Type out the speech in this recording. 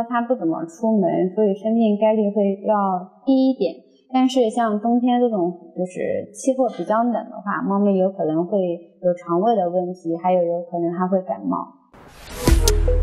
它不怎么出门，所以生病概率会要低一点。但是像冬天这种就是气候比较冷的话，猫咪有可能会有肠胃的问题，还有可能还会感冒。